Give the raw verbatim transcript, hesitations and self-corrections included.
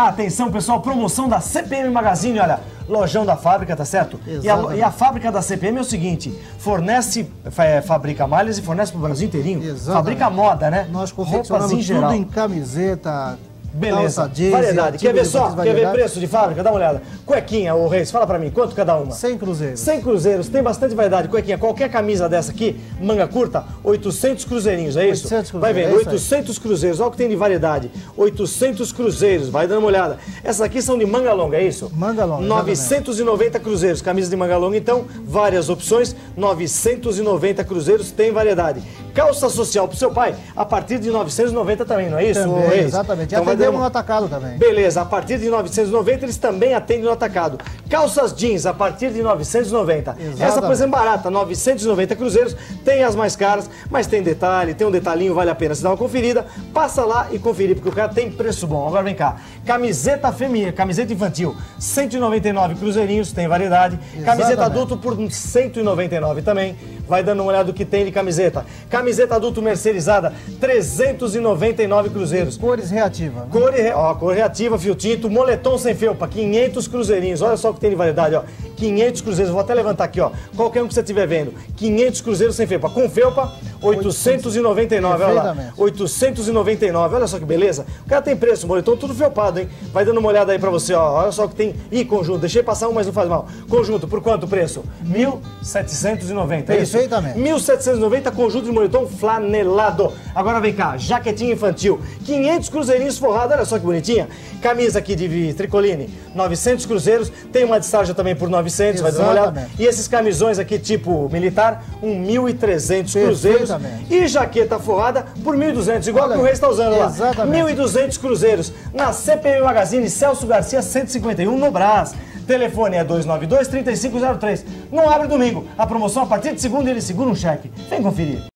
Atenção, pessoal, promoção da C P M Magazine, olha, lojão da fábrica, tá certo? E a, e a fábrica da C P M é o seguinte, fornece, é, fabrica malhas e fornece pro Brasil inteirinho. Exatamente. Fabrica moda, né? Nós confeccionamos tudo geral. em camiseta, beleza, calça jeans, variedade. Quer ver só? variedade. Quer ver preço de fábrica? Dá uma olhada. Cuequinha, ô Reis, fala pra mim, quanto cada uma? cem cruzeiros. cem cruzeiros, tem bastante variedade. Cuequinha, qualquer camisa dessa aqui, manga curta, oitocentos cruzeirinhos, é isso? oitocentos cruzeiros, vai vendo, é isso aí. oitocentos cruzeiros, olha o que tem de variedade. oitocentos cruzeiros, vai dando uma olhada. Essas aqui são de manga longa, é isso? Manga longa, novecentos e noventa cruzeiros, camisas de manga longa, então, várias opções. novecentos e noventa cruzeiros, tem variedade. Calça social pro seu pai, a partir de novecentos e noventa também, não é isso? Também, Reis? exatamente. E Então, vai atendemos dando- no atacado também. Beleza, a partir de novecentos e noventa eles também atendem no atacado. Calças jeans a partir de novecentos e noventa. Exatamente. Essa, por exemplo, barata, novecentos e noventa cruzeiros, tem as mais caras, mas tem detalhe, tem um detalhinho, vale a pena se dar uma conferida. Passa lá e conferir, porque o cara tem preço bom. Agora vem cá, camiseta feminina, camiseta infantil, cento e noventa e nove cruzeirinhos, tem variedade. Camiseta Exatamente. adulto por cento e noventa e nove também. Vai dando uma olhada do que tem de camiseta. Camiseta adulto mercerizada, trezentos e noventa e nove cruzeiros. Cores reativas. Cor, re... ó, cor reativa, fio tinto, moletom sem felpa, quinhentos cruzeirinhos. Olha só o que tem de variedade, ó. quinhentos cruzeiros, vou até levantar aqui, ó. Qualquer um que você estiver vendo. quinhentos cruzeiros sem felpa. Com felpa, oitocentos e noventa e nove. Olha lá. oitocentos e noventa e nove. Olha só que beleza. O cara tem preço, moletom tudo felpado, hein? Vai dando uma olhada aí pra você, ó. Olha só o que tem. Ih, conjunto. Deixei passar um, mas não faz mal. Conjunto, por quanto preço? mil setecentos e noventa. É isso? Perfeitamente. mil setecentos e noventa, conjunto de moletom flanelado. Agora vem cá, jaquetinha infantil, quinhentos cruzeirinhos forrado, olha só que bonitinha. Camisa aqui de tricoline, novecentos cruzeiros, tem uma de sarja também por novecentos, vai dar uma olhada. Exatamente. E esses camisões aqui tipo militar, um mil e trezentos cruzeiros. Perfeitamente. E jaqueta forrada por mil e duzentos, igual Olha que o Reis está usando lá. exatamente. mil e duzentos cruzeiros. Na C P M Magazine, Celso Garcia cento e cinquenta e um, no Brás. Telefone é dois nove dois, três cinco zero três. Não abre domingo. A promoção a partir de segunda ele segura um cheque. Vem conferir.